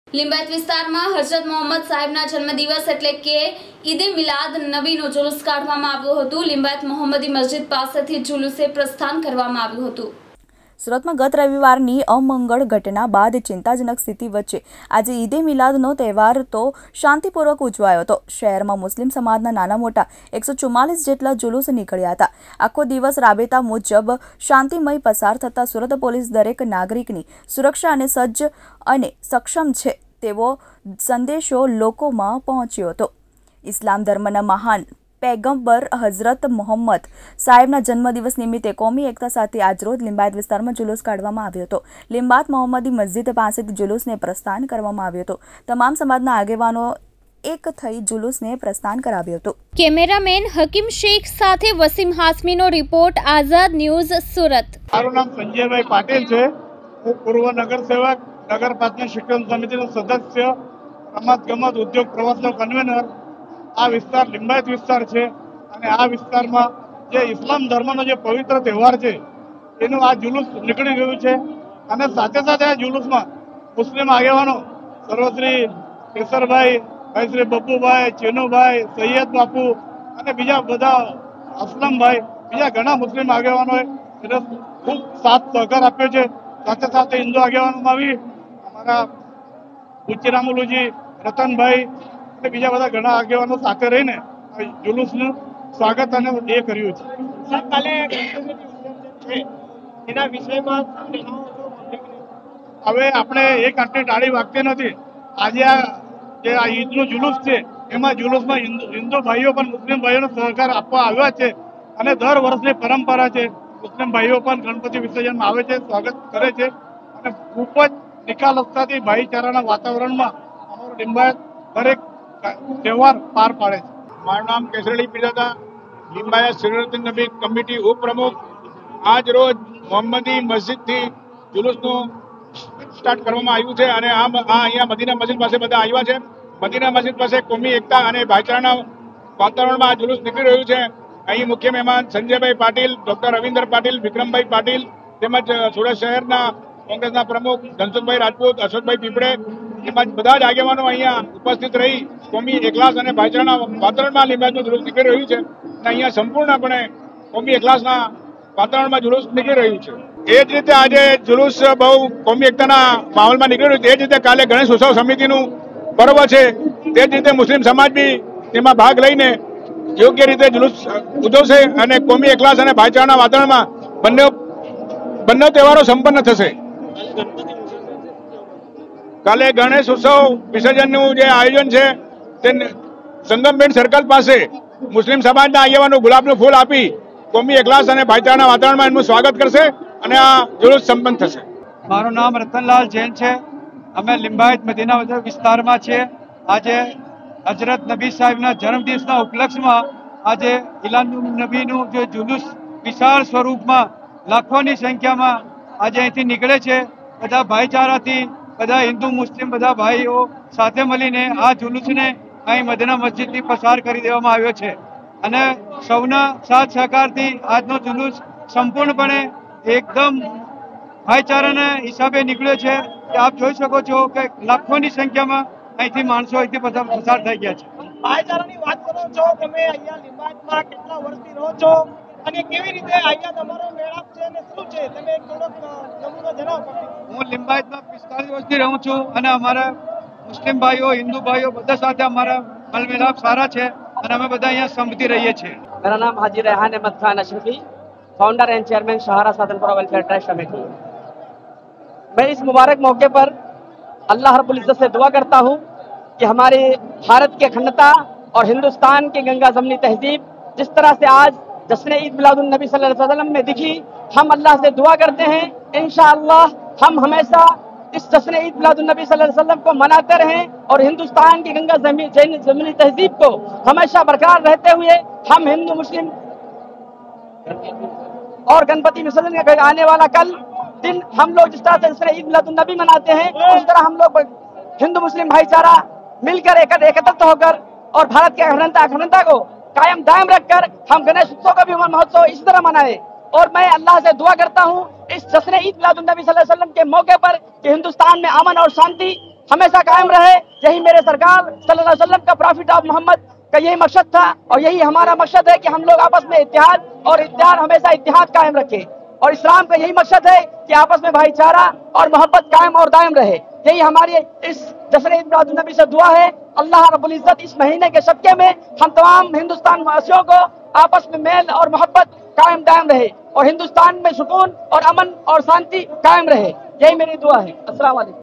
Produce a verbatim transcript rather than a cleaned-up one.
लिंबायत विस्तारमां हजरत मोहम्मद साहेबना जन्मदिवस एटले के ईदे मिलाद नबीनो जुलूस काढवामां આવ્યો હતો। लिंबायत मोहम्मदी मस्जिद पासेथी जुलूसे प्रस्थान करवामां આવ્યું હતું। સુરતમાં ગત રવિવારની અમંગળ ઘટના બાદ ચિંતાજનક સ્થિતિ વચ્ચે આજે ઈદે મિલાદનો તહેવાર તો શાંતિપૂર્વક ઉજવાયો હતો। શહેરમાં મુસ્લિમ સમાજના નાના મોટા એકસો ચુમ્માલીસ જેટલા જુલુસ નીકળ્યા હતા। આખો દિવસ રાબેતા મુજબ શાંતિમય પસાર થતા સુરત પોલીસ દરેક નાગરિકની સુરક્ષા અને સજ્જ અને સક્ષમ છે તેવો સંદેશો લોકોમાં પહોંચ્યો હતો। ઇસ્લામ ધર્મના મહાન पैगंबर हजरत मोहम्मद साहेबना जन्मदिवस निमित्ते कौमी एकता साथे આજરોજ लिंबायत विस्तारमां जुलूस काढवामां આવ્યો હતો। लिंबायत मोहम्मदी मस्जिद पासेथी जुलूसने प्रस्थान करवामां આવ્યું હતું। તમામ સમાજના આગેવાનો એક થઈ जुलूसने प्रस्थान કરાવ્યું હતું। કેમેરામેન હકીમ શેખ સાથે વસીમ હાસમીનો રિપોર્ટ, આઝાદ ન્યૂઝ, સુરત। મારું નામ સંજયભાઈ પાટીલ છે। હું પૂર્વ નગર સેવક, નગર પ્રાથમિક શિક્ષણ સમિતિનો સદસ્ય, રમત ગમત ઉદ્યોગ પ્રવાસનો કન્વેનર। આ વિસ્તાર લિંબાયત વિસ્તાર છે અને આ વિસ્તારમાં જે ઇસ્લામ ધર્મનો જે પવિત્ર તહેવાર છે એનું આ જુલુસ નીકળી ગયું છે અને સાથે સાથે આ જુલુસમાં મુસ્લિમ આગેવાનો સર્વશ્રી કેસરભાઈ, ભાઈ શ્રી બબ્બુભાઈ, ચેનુભાઈ, સૈયદ બાપુ અને બીજા બધા અસલમભાઈ, બીજા ઘણા મુસ્લિમ આગેવાનોએ એને ખૂબ સાથ સહકાર આપ્યો છે। સાથે સાથે હિન્દુ આગેવાનોમાં આવી અમારા ઉચ્ચરામુલુજી, રતનભાઈ અને બીજા બધા ઘણા આગેવાનો સાથે રહીને જુલુસનું સ્વાગત અને એ કર્યું છે। કાલે એના વિષયમાં હવે આપણે એક આટલી ટાળી વાગતી નથી। આજે આ જે આ ઈદનું જુલુસ છે એમાં જુલુસમાં હિન્દુ ભાઈઓ પણ મુસ્લિમ ભાઈઓનો સહકાર આપવા આવ્યા છે અને દર વર્ષની પરંપરા છે। મુસ્લિમ ભાઈઓ પણ ગણપતિ વિસર્જનમાં આવે છે, સ્વાગત કરે છે અને ખૂબ જ નિખાલસતાથી ભાઈચારાના વાતાવરણમાં અમારું લિંબાયત દરેક તહેવાર પાર પાડે છે। મારું નામ કેસરડી પીરાદા, લિંબાયત સિરાજુદ્દીન નબી કમિટી ઉપપ્રમુખ। આજ રોજ મોહમ્મદી મસ્જિદથી જુલુસનું સ્ટાર્ટ કરવામાં આવ્યું છે અને આ અહીંયા મદીના મસ્જિદ પાસે બધા આવ્યા છે। મદીના મસ્જિદ પાસે કોમી એકતા અને ભાઈચારાના વાતાવરણમાં આ જુલુસ નીકળી રહ્યું છે। અહીં મુખ્ય મહેમાન સંજયભાઈ પાટીલ, ડોક્ટર રવિન્દર પાટીલ, વિક્રમભાઈ પાટીલ તેમજ સુરત શહેરના કોંગ્રેસના પ્રમુખ ધનસુખભાઈ રાજપૂત, અશોકભાઈ પીપળે તેમજ બધા જ આગેવાનો અહીંયા ઉપસ્થિત રહી કોમી એકલાસ અને ભાઈચારાના વાતાવરણમાં લિંબાયતનું જુલુસ નીકળી રહ્યું છે અને અહીંયા સંપૂર્ણપણે કોમી એકલાસના વાતાવરણમાં જુલુસ નીકળી રહ્યું છે। એ જ રીતે આજે જુલુસ બહુ કોમી એકતાના માહોલમાં નીકળી રહ્યું છે। એ જ રીતે કાલે ગણેશ ઉત્સવ સમિતિનું પર્વ છે, તે જ રીતે મુસ્લિમ સમાજ બી તેમાં ભાગ લઈને યોગ્ય રીતે જુલુસ ઉજવશે અને કોમી એકલાસ અને ભાઈચારાના વાતાવરણમાં બંને બંને તહેવારો સંપન્ન થશે। કાલે ગણેશ ઉત્સવ વિસર્જનનું જે આયોજન છે તે સંગમબેન સર્કલ પાસે મુસ્લિમ સમાજના આગેવાનો ગુલાબનું ફૂલ આપી કોમી એકલાસ અને ભાઈચારાના વાતાવરણમાં એમનું સ્વાગત કરશે અને આ જુલુસ સંપન્ન થશે। મારું નામ રતનલાલ જૈન છે। અમે લિંબાયત મદીના વિસ્તારમાં છીએ। આજે હજરત નબી સાહેબના જન્મદિવસના ઉપલક્ષમાં આજે ઇલાન નબીનું જે જુલુસ વિશાળ સ્વરૂપમાં લાખોની સંખ્યામાં આજે અહીંથી નીકળે છે। બધા ભાઈચારાથી બધા હિન્દુ મુસ્લિમ બધા ભાઈઓ સાથે મળીને આ જુલુસને અહીં મદીના મસ્જિદથી પસાર કરી દેવામાં આવ્યો છે અને સૌના સાથ સહકારથી આજનો જુલુસ સંપૂર્ણપણે એકદમ ભાઈચારાના હિસાબે નીકળ્યો છે। આપ જોઈ શકો છો કે લાખોની સંખ્યામાં અહીંથી માણસો અહીંથી પસાર થઈ ગયા છે। ભાઈચારાની વાત કરો છો, તમે અહીંયા લિંબાયતમાં કેટલા વર્ષથી રહો છો અને કેવી રીતે અહીંયા તમારો મેળાપ છે અને શું છે, તમે એક થોડોક નમૂનો જણાવો। હું લિંબાયતમાં પિસ્તાલીસ વર્ષથી રહું છું અને અમારા મુસ્લિમ ભાઈઓ, હિન્દુ ભાઈઓ બધા સાથે અમારા મલમિલાપ સારા છે અને અમે બધા અહીંયા સંમતિ રહીએ છીએ। मेरा नाम Haji Rehan Ahmed Khan Ashrafi, founder and chairman Sahara Sadhanpura welfare trust committee. मैं इस मुबारक मौके पर अल्लाह रब्बुल इज्जत से दुआ करता हूँ कि हमारे भारत के अखंडता और हिंदुस्तान की गंगा जमनी तहजीब जिस तरह से आज जश्न ईद मिलादुन नबी सल्लल्लाहु अलैहि वसल्लम में दिखी, हम अल्लाह से दुआ करते हैं इंशाअल्लाह हम हमेशा इस जश्न ईद मिलादुन नबी सल्लल्लाहु अलैहि वसल्लम को मनाते रहें और हिंदुस्तान की गंगा जमनी तहजीब को हमेशा बरकरार रहते हुए हम हिंदू मुस्लिम और गणपति विसर्जन का आने वाला कल दिन हम लोग जिस तरह से जश्न ईद मिलादुन नबी मनाते हैं उस तरह हम लोग हिंदू मुस्लिम भाईचारा मिलकर एकत्रित होकर और भारत की अखंडता अखंडता को कायम दायम रखकर हम गणेश उत्सव का भी महोत्सव इस तरह मनाए। और मैं अल्लाह से दुआ करता हूँ इस जश्न ईद मिलादुन नबी सल्लल्लाहु अलैहि वसल्लम के मौके पर कि हिंदुस्तान में अमन और शांति हमेशा कायम रहे। यही मेरे सरकार सल्लल्लाहु अलैहि वसल्लम का, प्रॉफिट ऑफ मोहम्मद का यही मकसद था और यही हमारा मकसद है कि हम लोग आपस में इत्तेहाद और इत्तेहाद हमेशा इत्तेहाद कायम रखें। और इस्लाम का यही मकसद है कि आपस में भाईचारा और मोहब्बत कायम और दायम रहे। यही हमारी इस जश्न ईद मिलाद नबी से दुआ है। अल्लाह रब्बुल इज्जत इस महीने के सदक़े में हम तमाम हिंदुस्तान वासियों को आपस में मेल और मोहब्बत कायम दायम रहे और हिंदुस्तान में सुकून और अमन और शांति कायम रहे। यही मेरी दुआ है। अस्सलाम वालेकुम।